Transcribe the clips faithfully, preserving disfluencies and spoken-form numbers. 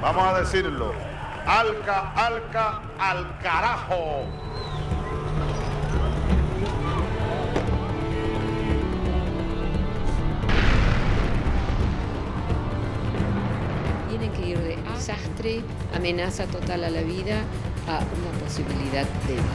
Vamos a decirlo. Alca, alca, al carajo. Tienen que ir de desastre, amenaza total a la vida, a una posibilidad de vida.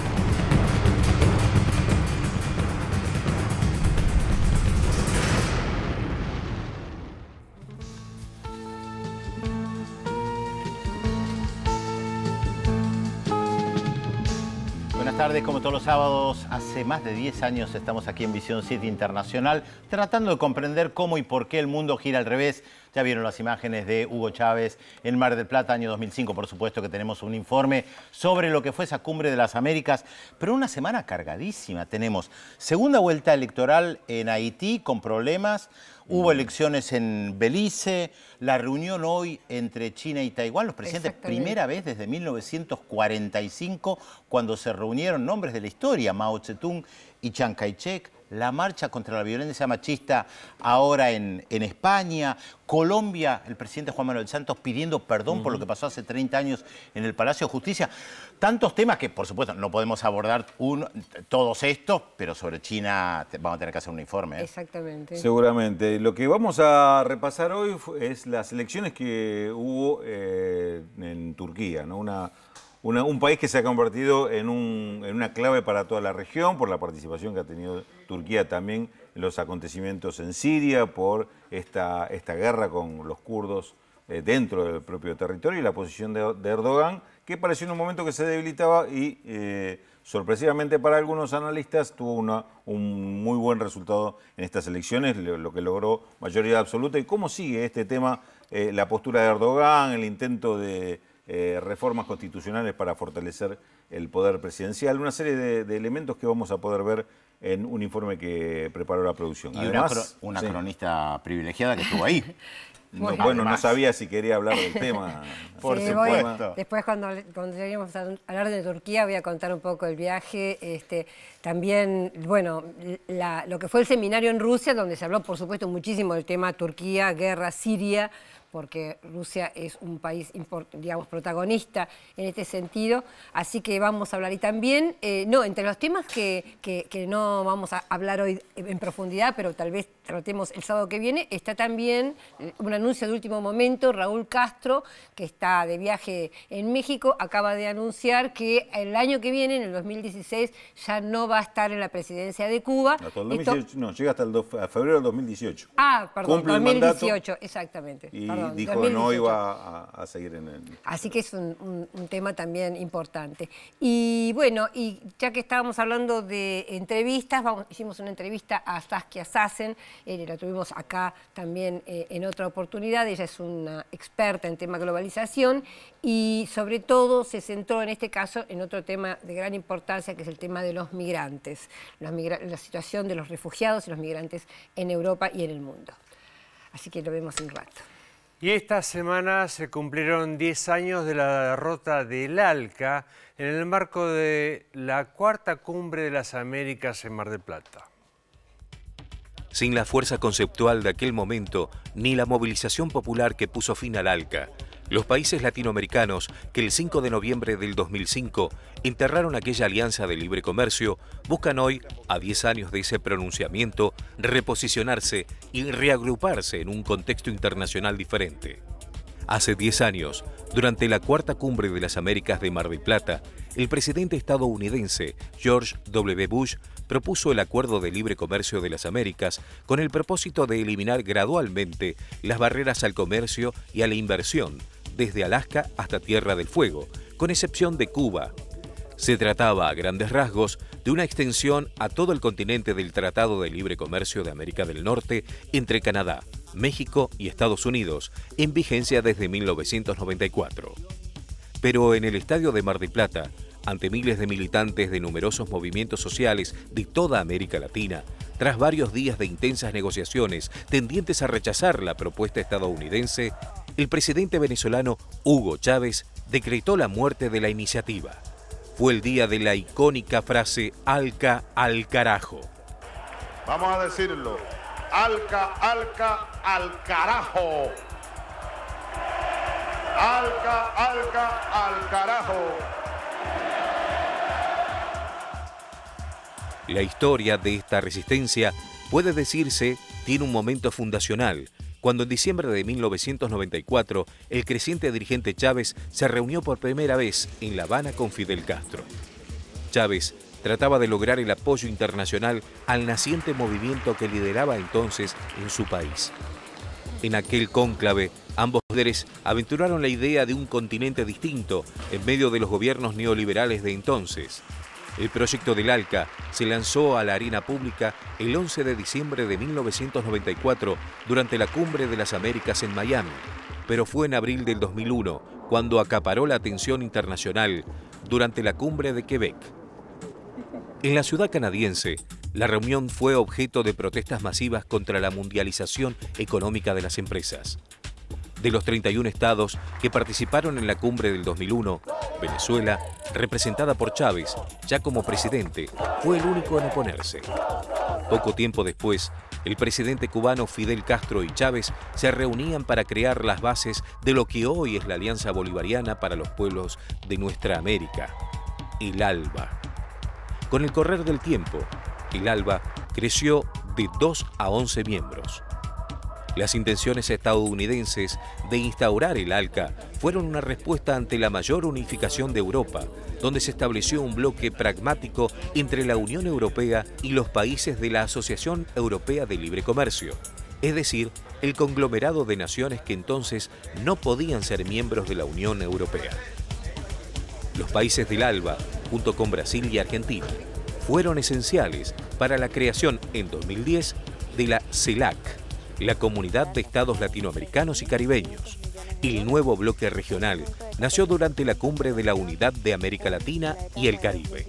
Buenas tardes, como todos los sábados, hace más de diez años estamos aquí en Visión siete Internacional tratando de comprender cómo y por qué el mundo gira al revés. Ya vieron las imágenes de Hugo Chávez en Mar del Plata, año dos mil cinco, por supuesto que tenemos un informe sobre lo que fue esa cumbre de las Américas, pero una semana cargadísima. Tenemos segunda vuelta electoral en Haití con problemas, hubo elecciones en Belice, la reunión hoy entre China y Taiwán, los presidentes, primera vez desde mil novecientos cuarenta y cinco, cuando se reunieron nombres de la historia, Mao Zedong y Chiang Kai-shek, la marcha contra la violencia machista ahora en, en España, Colombia, el presidente Juan Manuel Santos pidiendo perdón uh-huh. por lo que pasó hace treinta años en el Palacio de Justicia. Tantos temas que, por supuesto, no podemos abordar uno, todos estos, pero sobre China vamos a tener que hacer un informe. ¿eh? Exactamente. Seguramente. Lo que vamos a repasar hoy es las elecciones que hubo eh, en Turquía, ¿no? Una... Una, un país que se ha convertido en, un, en una clave para toda la región por la participación que ha tenido Turquía también en los acontecimientos en Siria, por esta, esta guerra con los kurdos eh, dentro del propio territorio y la posición de, de Erdogan, que pareció en un momento que se debilitaba y eh, sorpresivamente para algunos analistas tuvo una, un muy buen resultado en estas elecciones, lo, lo que logró mayoría absoluta. ¿Y cómo sigue este tema, eh, la postura de Erdogan, el intento de... Eh, reformas constitucionales para fortalecer el poder presidencial, una serie de, de elementos que vamos a poder ver en un informe que preparó la producción. Y Además, una, cro una sí. cronista privilegiada que estuvo ahí. No, bueno, bueno no sabía si quería hablar del tema. Por sí, supuesto. Voy, después, cuando, cuando lleguemos a hablar de Turquía, voy a contar un poco el viaje. Este, también, bueno, la, lo que fue el seminario en Rusia, donde se habló, por supuesto, muchísimo del tema Turquía, guerra, Siria, porque Rusia es un país, digamos, protagonista en este sentido, así que vamos a hablar. Y también, eh, no, entre los temas que, que, que no vamos a hablar hoy en profundidad, pero tal vez tratemos el sábado que viene, está también un anuncio de último momento. Raúl Castro, que está de viaje en México, acaba de anunciar que el año que viene, en el dos mil dieciséis, ya no va a estar en la presidencia de Cuba. Hasta el dos mil dieciocho, Esto... No, llega hasta el dos, a febrero del dos mil dieciocho. Ah, perdón, Cumple dos mil dieciocho, mandato, exactamente. Y perdón, dijo dos mil dieciocho. No iba a, a seguir en el... Así que es un, un, un tema también importante. Y bueno, y ya que estábamos hablando de entrevistas, vamos, hicimos una entrevista a Saskia Sassen, eh, la tuvimos acá también eh, en otra oportunidad. Ella es una experta en tema globalización y sobre todo se centró en este caso en otro tema de gran importancia, que es el tema de los migrantes, los migra la situación de los refugiados y los migrantes en Europa y en el mundo. Así que lo vemos un rato. Y esta semana se cumplieron diez años de la derrota del ALCA en el marco de la cuarta cumbre de las Américas en Mar del Plata. Sin la fuerza conceptual de aquel momento, ni la movilización popular que puso fin al ALCA, los países latinoamericanos que el cinco de noviembre del dos mil cinco enterraron aquella alianza de libre comercio, buscan hoy, a diez años de ese pronunciamiento, reposicionarse y reagruparse en un contexto internacional diferente. Hace diez años, durante la cuarta cumbre de las Américas de Mar del Plata, el presidente estadounidense George W. Bush propuso el Acuerdo de Libre Comercio de las Américas con el propósito de eliminar gradualmente las barreras al comercio y a la inversión, desde Alaska hasta Tierra del Fuego, con excepción de Cuba. Se trataba, a grandes rasgos, de una extensión a todo el continente del Tratado de Libre Comercio de América del Norte entre Canadá, México y Estados Unidos, en vigencia desde mil novecientos noventa y cuatro. Pero en el estadio de Mar del Plata, ante miles de militantes de numerosos movimientos sociales de toda América Latina, tras varios días de intensas negociaciones tendientes a rechazar la propuesta estadounidense, el presidente venezolano Hugo Chávez decretó la muerte de la iniciativa. Fue el día de la icónica frase "Alca al carajo". Vamos a decirlo. Alca, alca, al carajo. Alca, Alca, al carajo. La historia de esta resistencia, puede decirse, tiene un momento fundacional, cuando en diciembre de mil novecientos noventa y cuatro el creciente dirigente Chávez se reunió por primera vez en La Habana con Fidel Castro. Chávez trataba de lograr el apoyo internacional al naciente movimiento que lideraba entonces en su país. En aquel cónclave, ambos líderes aventuraron la idea de un continente distinto en medio de los gobiernos neoliberales de entonces. El proyecto del ALCA se lanzó a la arena pública el once de diciembre de mil novecientos noventa y cuatro durante la Cumbre de las Américas en Miami, pero fue en abril del dos mil uno cuando acaparó la atención internacional durante la Cumbre de Quebec. En la ciudad canadiense, la reunión fue objeto de protestas masivas contra la mundialización económica de las empresas. De los treinta y un estados que participaron en la cumbre del dos mil uno, Venezuela, representada por Chávez, ya como presidente, fue el único en oponerse. Poco tiempo después, el presidente cubano Fidel Castro y Chávez se reunían para crear las bases de lo que hoy es la Alianza Bolivariana para los Pueblos de Nuestra América, el ALBA. Con el correr del tiempo, el ALBA creció de dos a once miembros. Las intenciones estadounidenses de instaurar el ALCA fueron una respuesta ante la mayor unificación de Europa, donde se estableció un bloque pragmático entre la Unión Europea y los países de la Asociación Europea de Libre Comercio, es decir, el conglomerado de naciones que entonces no podían ser miembros de la Unión Europea. Los países del ALBA, junto con Brasil y Argentina, fueron esenciales para la creación en dos mil diez de la CELAC, la Comunidad de Estados Latinoamericanos y Caribeños. El nuevo bloque regional nació durante la Cumbre de la Unidad de América Latina y el Caribe.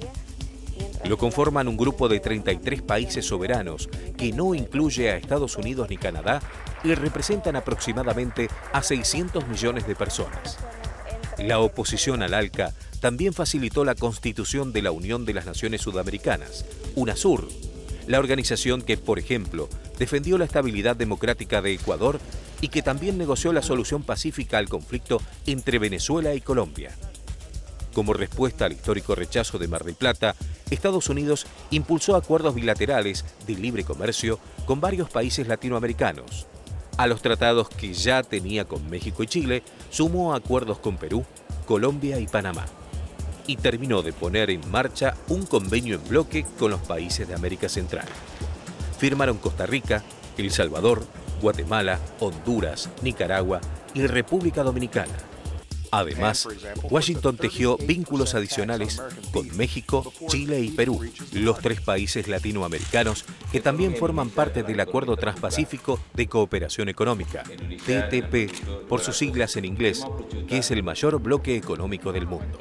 Lo conforman un grupo de treinta y tres países soberanos que no incluye a Estados Unidos ni Canadá y representan aproximadamente a seiscientos millones de personas. La oposición al ALCA también facilitó la constitución de la Unión de las Naciones Sudamericanas, UNASUR, la organización que, por ejemplo, defendió la estabilidad democrática de Ecuador y que también negoció la solución pacífica al conflicto entre Venezuela y Colombia. Como respuesta al histórico rechazo de Mar del Plata, Estados Unidos impulsó acuerdos bilaterales de libre comercio con varios países latinoamericanos. A los tratados que ya tenía con México y Chile, sumó acuerdos con Perú, Colombia y Panamá. Y terminó de poner en marcha un convenio en bloque con los países de América Central. Firmaron Costa Rica, El Salvador, Guatemala, Honduras, Nicaragua y República Dominicana. Además, Washington tejió vínculos adicionales con México, Chile y Perú, los tres países latinoamericanos que también forman parte del Acuerdo Transpacífico de Cooperación Económica, T T P, por sus siglas en inglés, que es el mayor bloque económico del mundo.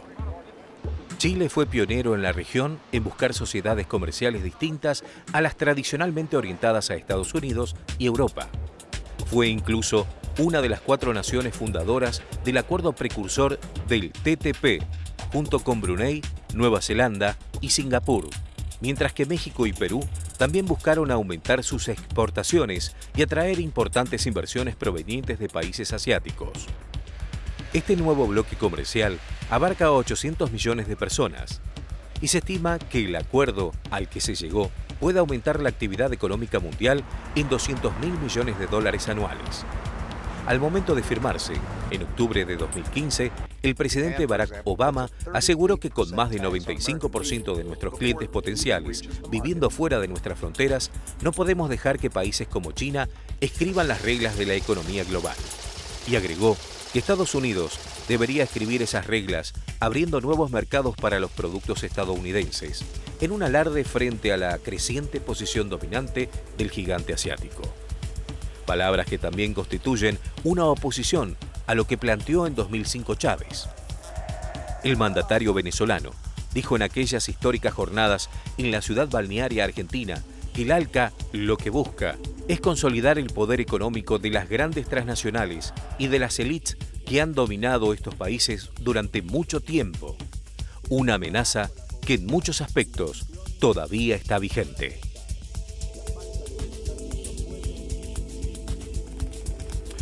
Chile fue pionero en la región en buscar sociedades comerciales distintas a las tradicionalmente orientadas a Estados Unidos y Europa. Fue incluso una de las cuatro naciones fundadoras del acuerdo precursor del T T P, junto con Brunei, Nueva Zelanda y Singapur, mientras que México y Perú también buscaron aumentar sus exportaciones y atraer importantes inversiones provenientes de países asiáticos. Este nuevo bloque comercial abarca a ochocientos millones de personas y se estima que el acuerdo al que se llegó puede aumentar la actividad económica mundial en doscientos mil millones de dólares anuales. Al momento de firmarse, en octubre de dos mil quince, el presidente Barack Obama aseguró que con más del noventa y cinco por ciento de nuestros clientes potenciales viviendo fuera de nuestras fronteras, no podemos dejar que países como China escriban las reglas de la economía global. Y agregó que Estados Unidos debería escribir esas reglas, abriendo nuevos mercados para los productos estadounidenses, en un alarde frente a la creciente posición dominante del gigante asiático. Palabras que también constituyen una oposición a lo que planteó en dos mil cinco Chávez. El mandatario venezolano dijo en aquellas históricas jornadas en la ciudad balnearia argentina que el ALCA lo que busca es consolidar el poder económico de las grandes transnacionales y de las élites que han dominado estos países durante mucho tiempo. Una amenaza que en muchos aspectos todavía está vigente.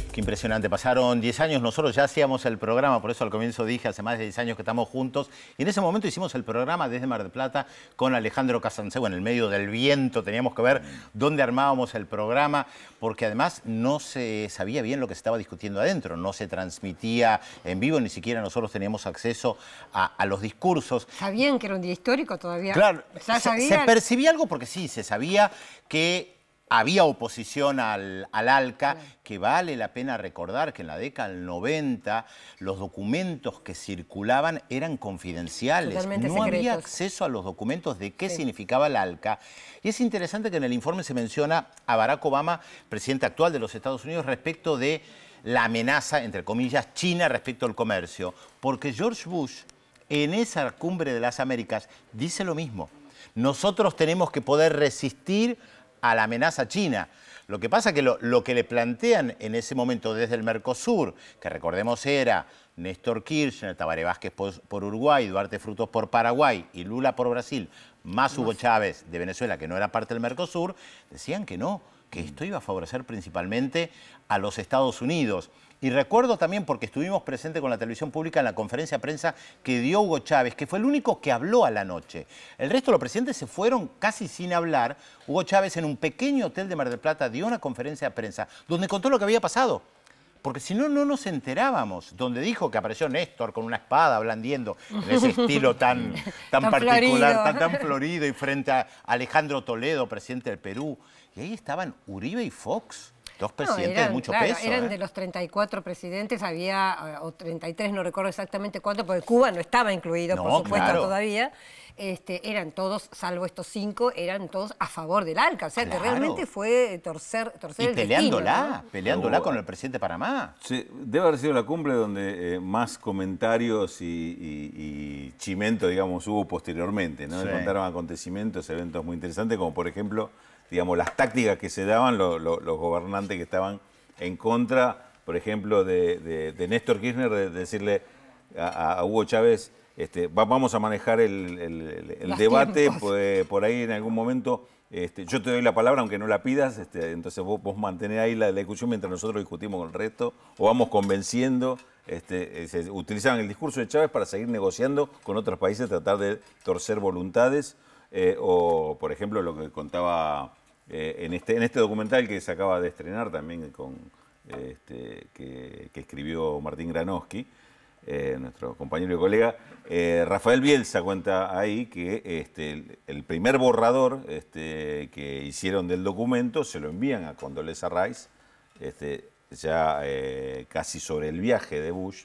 Qué impresionante, pasaron diez años, nosotros ya hacíamos el programa, por eso al comienzo dije, hace más de diez años que estamos juntos, y en ese momento hicimos el programa desde Mar del Plata con Alejandro Casansegua, en el medio del viento, teníamos que ver dónde armábamos el programa, porque además no se sabía bien lo que se estaba discutiendo adentro, no se transmitía en vivo, ni siquiera nosotros teníamos acceso a, a los discursos. ¿Sabían que era un día histórico todavía? Claro, ¿Ya se, se percibía algo porque sí, se sabía que había oposición al, al ALCA, que vale la pena recordar que en la década del noventa los documentos que circulaban eran confidenciales. Totalmente no secretos. había acceso a los documentos de qué Sí. significaba el ALCA. Y es interesante que en el informe se menciona a Barack Obama, presidente actual de los Estados Unidos, respecto de la amenaza, entre comillas, china respecto al comercio. Porque George Bush, en esa cumbre de las Américas, dice lo mismo. Nosotros tenemos que poder resistir a la amenaza china. Lo que pasa es que lo, lo que le plantean en ese momento desde el Mercosur, que recordemos era Néstor Kirchner, Tabaré Vázquez por, por Uruguay, Duarte Frutos por Paraguay y Lula por Brasil, más Hugo Chávez de Venezuela, que no era parte del Mercosur, decían que no, que esto iba a favorecer principalmente a los Estados Unidos. Y recuerdo también, porque estuvimos presentes con la televisión pública en la conferencia de prensa que dio Hugo Chávez, que fue el único que habló a la noche. El resto de los presidentes se fueron casi sin hablar. Hugo Chávez en un pequeño hotel de Mar del Plata dio una conferencia de prensa donde contó lo que había pasado. Porque si no, no nos enterábamos. Donde dijo que apareció Néstor con una espada blandiendo en ese estilo tan, tan, Tan particular, florido. tan, tan florido, y frente a Alejandro Toledo, presidente del Perú. Y ahí estaban Uribe y Fox. Dos presidentes No, eran, de mucho claro, peso. eran ¿eh? de los treinta y cuatro presidentes, había, eh, o treinta y tres, no recuerdo exactamente cuánto, porque Cuba no estaba incluido, No, por supuesto, claro. todavía. Este, eran todos, salvo estos cinco, eran todos a favor del ALCA. O sea, Claro. que realmente fue torcer, torcer Y el peleándola, destino, ¿no? peleándola No, con el presidente de Panamá. Sí, debe haber sido la cumbre donde eh, más comentarios y, y- y chimento, digamos, hubo posteriormente, ¿no? Sí. Contaron acontecimientos, eventos muy interesantes, como por ejemplo, digamos, las tácticas que se daban lo- lo- los gobernantes que estaban en contra, por ejemplo, de, de- de Néstor Kirchner, de decirle a, a Hugo Chávez, este, va- vamos a manejar el, el- el Los debate, tiempos. pues, por ahí en algún momento. Este, yo te doy la palabra aunque no la pidas, este, entonces vos, vos mantenés ahí la, la discusión mientras nosotros discutimos con el resto, o vamos convenciendo. Este, eh, se utilizaban el discurso de Chávez para seguir negociando con otros países, tratar de torcer voluntades, eh, o por ejemplo lo que contaba eh, en, este, en este documental que se acaba de estrenar también, con, eh, este, que, que escribió Martín Granowski, eh, nuestro compañero y colega, eh, Rafael Bielsa cuenta ahí que este, el, el primer borrador este, que hicieron del documento se lo envían a Condoleezza Rice, este, ya eh, casi sobre el viaje de Bush,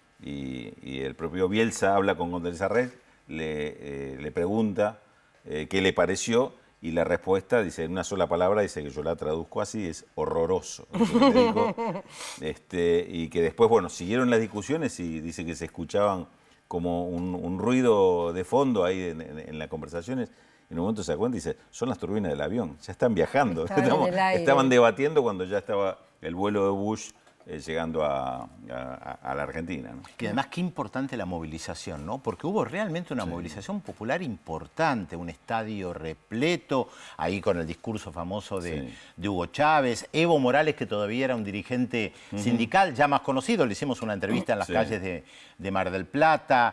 y, y el propio Bielsa habla con Condoleezza Rice, le, eh, le pregunta eh, qué le pareció, y la respuesta dice en una sola palabra, dice que yo la traduzco así, es horroroso. Eso que le dijo. Este, y que después, bueno, siguieron las discusiones y dice que se escuchaban como un, un ruido de fondo ahí en, en- en las conversaciones. Y en un momento se da cuenta y dice, son las turbinas del avión, ya están viajando. Estaban en Estamos- el aire. estaban debatiendo cuando ya estaba el vuelo de Bush eh, llegando a, a- a la Argentina, ¿no? Y además qué importante la movilización, ¿no? Porque hubo realmente una movilización popular importante, un estadio repleto, ahí con el discurso famoso de, Sí. de Hugo Chávez, Evo Morales, que todavía era un dirigente sindical, ya más conocido, le hicimos una entrevista en las Sí. calles de, de Mar del Plata,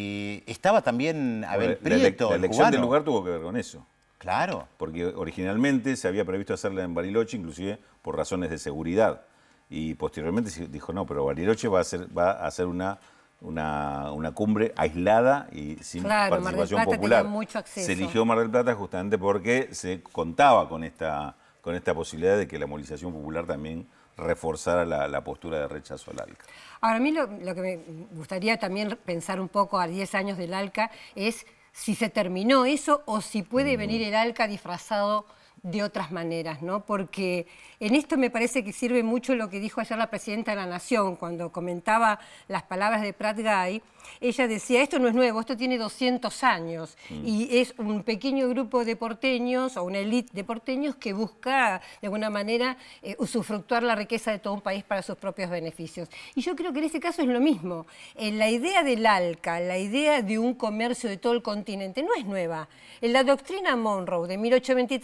y estaba también Abel la, ele- Prieto, la el elección del cubano. lugar tuvo que ver con eso. Claro. Porque originalmente se había previsto hacerla en Bariloche, inclusive por razones de seguridad. Y posteriormente se dijo, no, pero Bariloche va a ser, va a ser una, una, una cumbre aislada y sin Claro, Mar del participación Plata popular. tenía mucho acceso. Se eligió Mar del Plata justamente porque se contaba con esta, con esta posibilidad de que la movilización popular también reforzara la, la postura de rechazo al ALCA. Ahora, a mí lo, lo que me gustaría también pensar un poco a diez años del ALCA es si se terminó eso o si puede venir el ALCA disfrazado de otras maneras, ¿no? Porque en esto me parece que sirve mucho lo que dijo ayer la presidenta de la Nación, cuando comentaba las palabras de Prat Gai. Ella decía, esto no es nuevo, esto tiene doscientos años, mm. y es un pequeño grupo de porteños, o una élite de porteños, que busca, de alguna manera, eh, usufructuar la riqueza de todo un país para sus propios beneficios. Y yo creo que en este caso es lo mismo. Eh, la idea del ALCA, la idea de un comercio de todo el continente, no es nueva. En la doctrina Monroe de mil ochocientos veintitrés a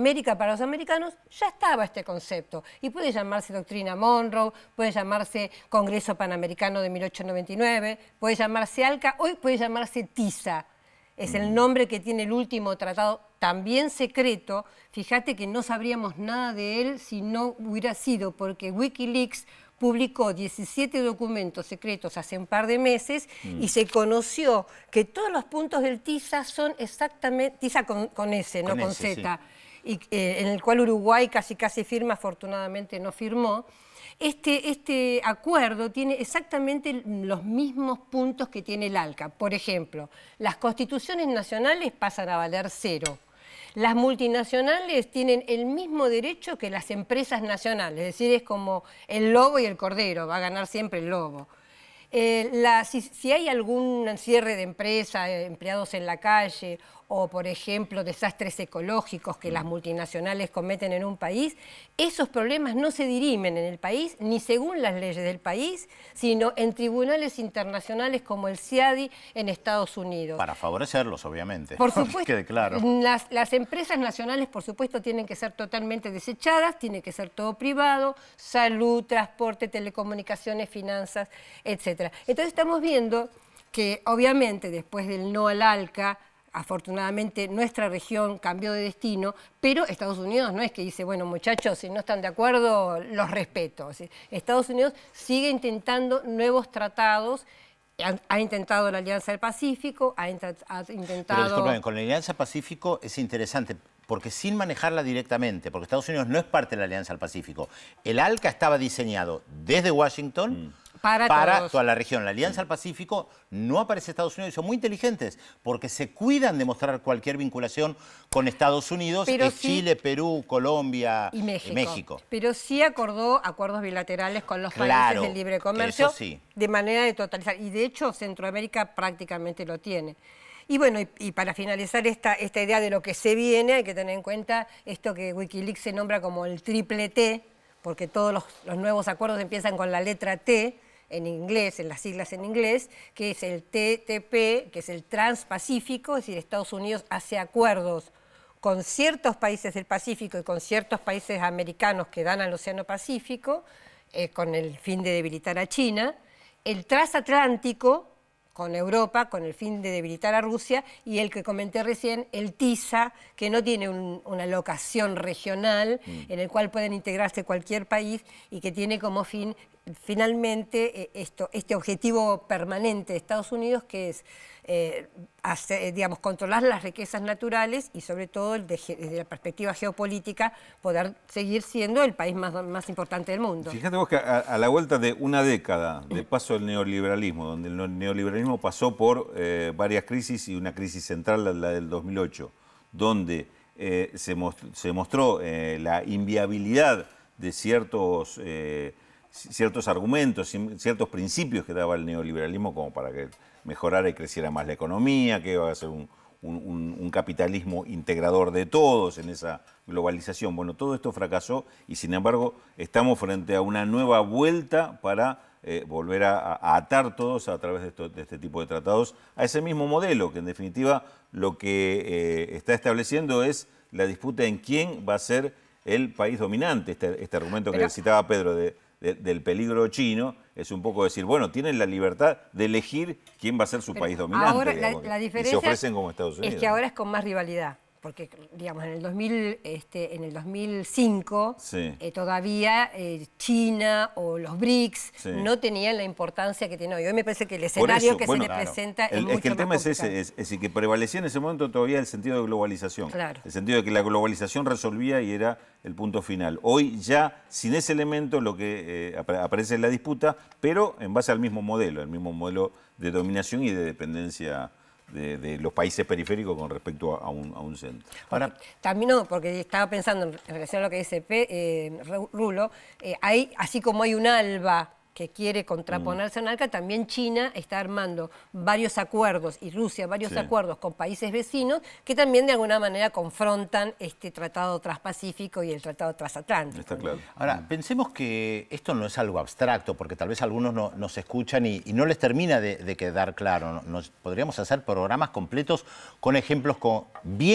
América para los americanos, ya estaba este concepto. Y puede llamarse Doctrina Monroe, puede llamarse Congreso Panamericano de mil ochocientos noventa y nueve, puede llamarse ALCA, hoy puede llamarse TISA. Es el nombre que tiene el último tratado, también secreto. Fíjate que no sabríamos nada de él si no hubiera sido porque Wikileaks publicó diecisiete documentos secretos hace un par de meses mm. y se conoció que todos los puntos del TISA son exactamente, TISA con, con S, con no con S, Z, sí. y, eh, en el cual Uruguay casi casi firma, afortunadamente no firmó. Este, este acuerdo tiene exactamente los mismos puntos que tiene el ALCA. Por ejemplo, las constituciones nacionales pasan a valer cero. Las multinacionales tienen el mismo derecho que las empresas nacionales, es decir, es como el lobo y el cordero, va a ganar siempre el lobo. Eh, la, si, si hay algún cierre de empresa, eh, empleados en la calle, o por ejemplo desastres ecológicos que las multinacionales cometen en un país, esos problemas no se dirimen en el país ni según las leyes del país, sino en tribunales internacionales como el C I A D I en Estados Unidos. Para favorecerlos, obviamente. Por supuesto, quede claro. Las, las empresas nacionales, por supuesto, tienen que ser totalmente desechadas, tiene que ser todo privado, salud, transporte, telecomunicaciones, finanzas, etcétera. Entonces estamos viendo que, obviamente, después del no al ALCA, afortunadamente nuestra región cambió de destino, pero Estados Unidos no es que dice, bueno muchachos, si no están de acuerdo, los respeto. Estados Unidos sigue intentando nuevos tratados, ha, ha intentado la Alianza del Pacífico, ha, ha intentado... Pero disculpen, con la Alianza Pacífico es interesante, porque sin manejarla directamente, porque Estados Unidos no es parte de la Alianza del Pacífico, el ALCA estaba diseñado desde Washington... Mm. Para, para toda la región. La Alianza del Pacífico no aparece Estados Unidos y son muy inteligentes porque se cuidan de mostrar cualquier vinculación con Estados Unidos, Pero es sí, Chile, Perú, Colombia y México. y México. Pero sí acordó acuerdos bilaterales con los claro, países del libre comercio eso sí. de manera de totalizar. Y de hecho Centroamérica prácticamente lo tiene. Y bueno, y, y para finalizar esta, esta idea de lo que se viene, hay que tener en cuenta esto que Wikileaks se nombra como el triple T, porque todos los, los nuevos acuerdos empiezan con la letra T, en inglés, en las siglas en inglés, que es el T T P, que es el Transpacífico, es decir, Estados Unidos hace acuerdos con ciertos países del Pacífico y con ciertos países americanos que dan al Océano Pacífico, eh, con el fin de debilitar a China, el transatlántico con Europa, con el fin de debilitar a Rusia, y el que comenté recién, el TISA, que no tiene un, una locación regional mm. en el cual pueden integrarse cualquier país y que tiene como fin finalmente eh, esto, este objetivo permanente de Estados Unidos, que es eh, hacer, digamos, controlar las riquezas naturales y sobre todo el de, desde la perspectiva geopolítica poder seguir siendo el país más, más importante del mundo. Fíjate vos que a, a la vuelta de una década de paso del neoliberalismo, donde el neoliberalismo pasó por eh, varias crisis y una crisis central, la del dos mil ocho, donde eh, se, most se mostró eh, la inviabilidad de ciertos... Eh, ciertos argumentos, ciertos principios que daba el neoliberalismo como para que mejorara y creciera más la economía, que iba a ser un, un, un capitalismo integrador de todos en esa globalización. Bueno, todo esto fracasó y sin embargo estamos frente a una nueva vuelta para eh, volver a, a atar todos a través de, esto, de este tipo de tratados a ese mismo modelo, que en definitiva lo que eh, está estableciendo es la disputa en quién va a ser el país dominante. Este, este argumento Pero... que citaba Pedro de De, del peligro chino, es un poco decir, bueno, tienen la libertad de elegir quién va a ser su Pero país dominante, ahora, digamos, la, la y diferencia se ofrecen como Estados Unidos. Es que ahora es con más rivalidad, porque digamos en el dos mil, este, en el dos mil cinco sí. eh, todavía eh, China o los BRICS sí. no tenían la importancia que tienen hoy. Hoy me parece que el escenario eso, que bueno, se le claro. presenta es el, mucho Es que el más tema es complicado. ese, es, es decir, que prevalecía en ese momento todavía el sentido de globalización. Claro. El sentido de que la globalización resolvía y era el punto final. Hoy ya, sin ese elemento, lo que eh, aparece en la disputa, pero en base al mismo modelo, el mismo modelo de dominación y de dependencia de, de los países periféricos con respecto a, a, un, a un centro. Ahora, también no, porque estaba pensando en relación a lo que dice P, eh, Rulo, eh, hay, así como hay un ALBA que quiere contraponerse a un ALCA, también China está armando varios acuerdos, y Rusia varios sí. acuerdos con países vecinos que también de alguna manera confrontan este tratado transpacífico y el tratado transatlántico. Está claro. Ahora, pensemos que esto no es algo abstracto, porque tal vez algunos no, nos escuchan y, y no les termina de, de quedar claro. Nos, podríamos hacer programas completos con ejemplos con, bien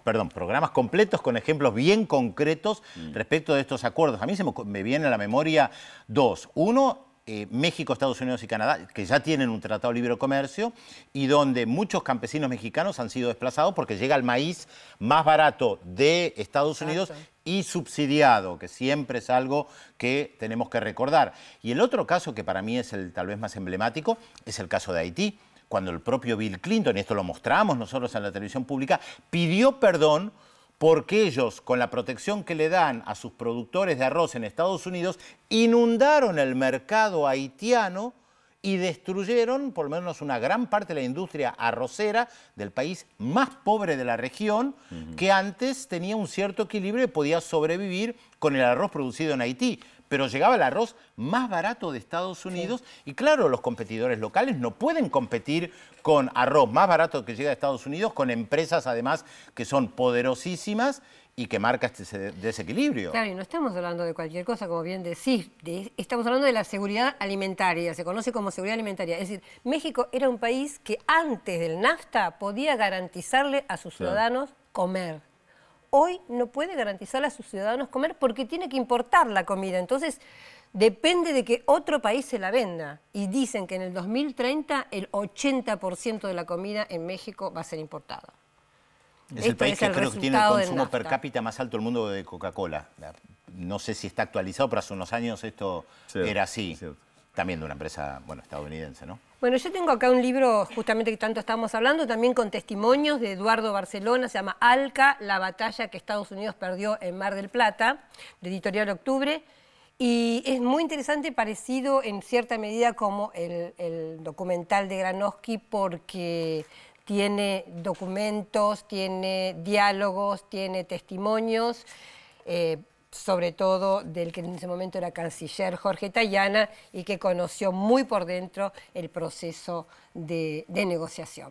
perdón, programas completos con ejemplos bien concretos mm. respecto de estos acuerdos. A mí se me, me viene a la memoria dos. Uno, eh, México, Estados Unidos y Canadá, que ya tienen un tratado de libre comercio y donde muchos campesinos mexicanos han sido desplazados porque llega el maíz más barato de Estados Unidos Exacto. y subsidiado, que siempre es algo que tenemos que recordar. Y el otro caso, que para mí es el tal vez más emblemático, es el caso de Haití, cuando el propio Bill Clinton, y esto lo mostramos nosotros en la televisión pública, pidió perdón porque ellos, con la protección que le dan a sus productores de arroz en Estados Unidos, inundaron el mercado haitiano y destruyeron por lo menos una gran parte de la industria arrocera del país más pobre de la región, uh-huh. que antes tenía un cierto equilibrio y podía sobrevivir con el arroz producido en Haití. Pero llegaba el arroz más barato de Estados Unidos sí. y claro, los competidores locales no pueden competir con arroz más barato que llega de Estados Unidos, con empresas además que son poderosísimas y que marca este desequilibrio. Claro, y no estamos hablando de cualquier cosa, como bien decís, de, estamos hablando de la seguridad alimentaria, se conoce como seguridad alimentaria. Es decir, México era un país que antes del NAFTA podía garantizarle a sus ciudadanos sí. comer. Hoy no puede garantizarle a sus ciudadanos comer porque tiene que importar la comida. Entonces, depende de que otro país se la venda. Y dicen que en el dos mil treinta el ochenta por ciento de la comida en México va a ser importada. Es Esto el país es que el creo que tiene el consumo per cápita más alto del mundo de Coca-Cola. No sé si está actualizado, pero hace unos años esto sí, era así. Sí. También de una empresa, bueno, estadounidense, ¿no? Bueno, yo tengo acá un libro, justamente que tanto estamos hablando, también con testimonios de Eduardo Barcelona, se llama Alca, la batalla que Estados Unidos perdió en Mar del Plata, de Editorial Octubre, y es muy interesante, parecido en cierta medida como el, el documental de Granowski, porque tiene documentos, tiene diálogos, tiene testimonios, eh, sobre todo del que en ese momento era canciller Jorge Tayana y que conoció muy por dentro el proceso de, de negociación.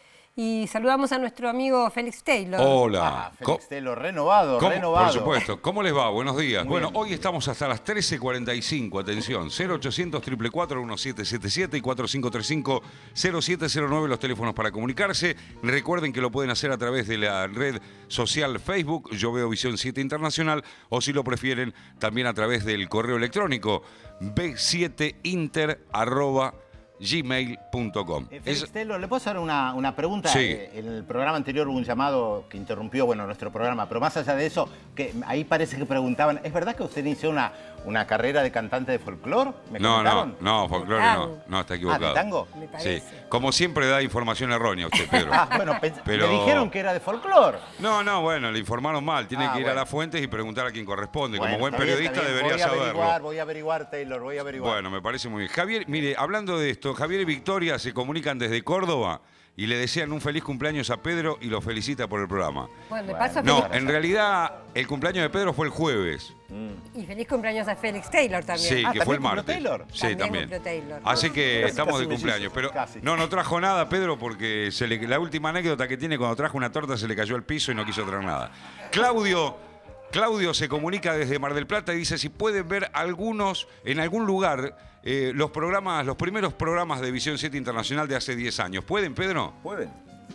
Y saludamos a nuestro amigo Félix Taylor. Hola. Ah, Félix Taylor, renovado, ¿Cómo? renovado. Por supuesto. ¿Cómo les va? Buenos días. Muy bueno, bien. Hoy estamos hasta las trece cuarenta y cinco. Atención, cero ochocientos, cuatro cuatro cuatro, diecisiete setenta y siete y cuatro cinco tres cinco, cero siete cero nueve los teléfonos para comunicarse. Recuerden que lo pueden hacer a través de la red social Facebook, Yo Veo Visión siete Internacional, o si lo prefieren, también a través del correo electrónico b siete inter arroba gmail punto com. Eh, Félix es... Taylor, ¿le puedo hacer una, una pregunta? Sí. Eh, en el programa anterior hubo un llamado que interrumpió, bueno, nuestro programa, pero más allá de eso, que ahí parece que preguntaban, ¿es verdad que usted inició una, una carrera de cantante de folclore? ¿Me no, comentaron? no, no, folclore no, no, está equivocado. Ah, ¿de tango? Me parece. Sí, como siempre da información errónea usted, Pedro. Ah, bueno, pero... me dijeron que era de folclore. No, no, bueno, le informaron mal, tiene ah, que ir bueno. a las fuentes y preguntar a quien corresponde. Bueno, como buen está bien, periodista está bien. debería voy a saberlo. averiguar, voy a averiguar, Taylor, voy a averiguar. Bueno, me parece muy bien. Javier, mire, hablando de esto, Javier y Victoria se comunican desde Córdoba y le desean un feliz cumpleaños a Pedro y lo felicita por el programa. Bueno, le paso No, feliz... en realidad el cumpleaños de Pedro fue el jueves. Y feliz cumpleaños a Félix Taylor también. Sí, Ah, que fue el ¿también martes. Taylor? Sí, También también. cumplió Taylor. Así que Casi, estamos casi de cumpleaños. Pero casi. no, no trajo nada, Pedro, porque se le, la última anécdota que tiene, cuando trajo una torta se le cayó al piso y no quiso traer nada. Claudio, Claudio se comunica desde Mar del Plata y dice si pueden ver algunos, en algún lugar, eh, los programas, los primeros programas de Visión siete Internacional de hace diez años. ¿Pueden, Pedro? Pueden.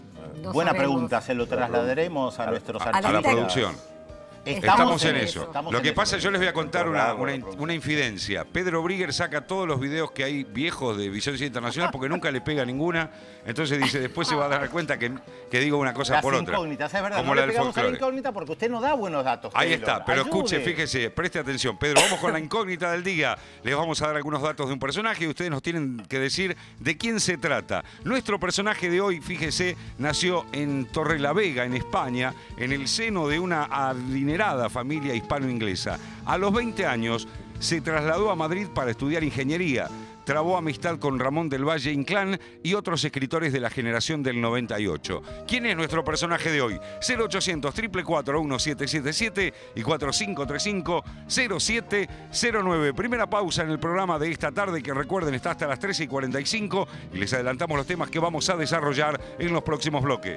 No Buena sabemos. pregunta, se lo trasladaremos a, a nuestros A, artistas. a la producción. Estamos, Estamos en en eso. estamos Lo en que eso. pasa, yo les voy a contar una, una, Bravo, una infidencia. Pedro Brigger saca todos los videos que hay viejos de Visión siete Internacional porque nunca le pega ninguna. Entonces dice, después se va a dar cuenta que, que digo una cosa Las por otra. incógnitas, es verdad, Como no la le del pegamos a la folclore. incógnita porque usted no da buenos datos. Ahí Taylor. está, pero Ayude. escuche, fíjese, preste atención. Pedro, vamos con la incógnita del día. Les vamos a dar algunos datos de un personaje y ustedes nos tienen que decir de quién se trata. Nuestro personaje de hoy, fíjese, nació en Torrelavega, en España, en el seno de una adinerada familia hispano-inglesa. A los veinte años se trasladó a Madrid para estudiar ingeniería. Trabó amistad con Ramón del Valle Inclán y otros escritores de la generación del noventa y ocho. ¿Quién es nuestro personaje de hoy? cero ochocientos, cuatro cuatro cuatro, diecisiete setenta y siete y cuatro cinco tres cinco, cero siete cero nueve. Primera pausa en el programa de esta tarde que recuerden está hasta las trece y cuarenta y cinco y les adelantamos los temas que vamos a desarrollar en los próximos bloques.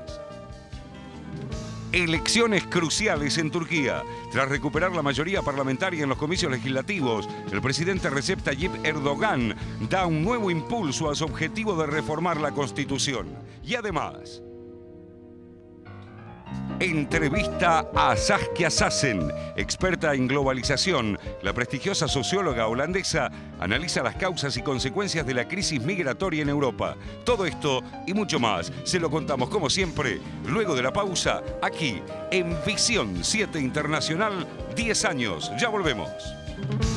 Elecciones cruciales en Turquía. Tras recuperar la mayoría parlamentaria en los comicios legislativos, el presidente Recep Tayyip Erdogan da un nuevo impulso a su objetivo de reformar la Constitución. Y además... Entrevista a Saskia Sassen, experta en globalización. La prestigiosa socióloga holandesa analiza las causas y consecuencias de la crisis migratoria en Europa. Todo esto y mucho más se lo contamos, como siempre, luego de la pausa, aquí en Visión siete Internacional, diez años. Ya volvemos.